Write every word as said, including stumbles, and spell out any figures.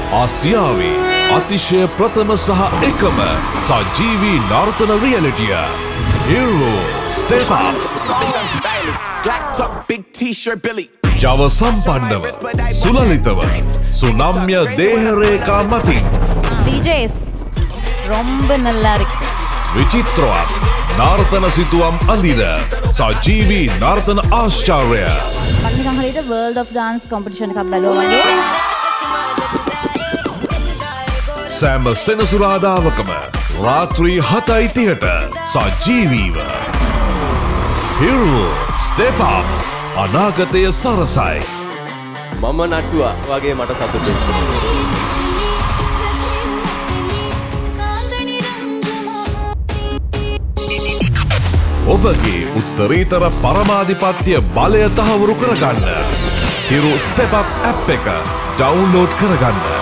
ආසියාවේ අතිශය ප්‍රථම සහ එකම සජීවී නර්තන රියැලිටිය Hiru StepUp. ජව සම්පන්නව සුලලිතව සුනම්‍ය දේහරේඛා මතින් D Js ரொம்ப நல்லா இருக்கு. විචිත්‍රවත් නර්තන සිතුවම් අඳින සජීවී නර්තන ආශ්චර්ය. මම නිකන් හරියට World of Dance competition එකක් බැලුවා වගේ. සෑම සෙනසුරාදාවකම රාත්‍රී හතයි තිහට සජීවීව Hiru StepUp අනාගතය සරසයි. මම නටුවා වගේ මට සතුටුයි. ඔබගේ උත්තරීතර පරමාධිපත්‍ය බලය තහවුරු කරගන්න Hiru StepUp app එක ඩවුන්ලෝඩ් කරගන්න.